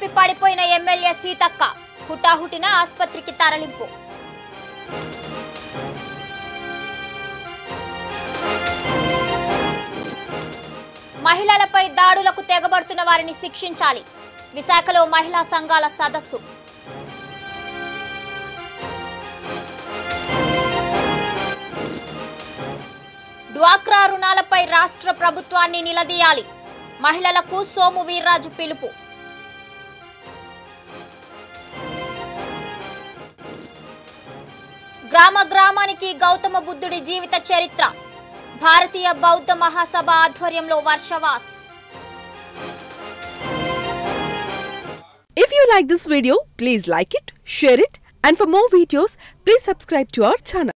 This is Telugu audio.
తప్పి పడిపోయిన ఎమ్మెల్యే సీతక్క హుటాహుటిన ఆసుపత్రికి తరలింపు. మహిళలపై దాడులకు తెగబడుతున్న వారిని శిక్షించాలి. విశాఖలో మహిళా సంఘాల సదస్సు. డ్వాక్రా రుణాలపై రాష్ట్ర ప్రభుత్వాన్ని నిలదీయాలి. మహిళలకు సోము వీర్రాజు పిలుపు. గ్రామ గ్రామానికి గౌతమ బుద్ధుడి జీవిత చరిత్ర. భారతీయ బౌద్ధ మహాసభ ఆధ్వర్యంలో వర్షవాస్. If you like this video, please like it, share it, and for more videos, please subscribe to our channel.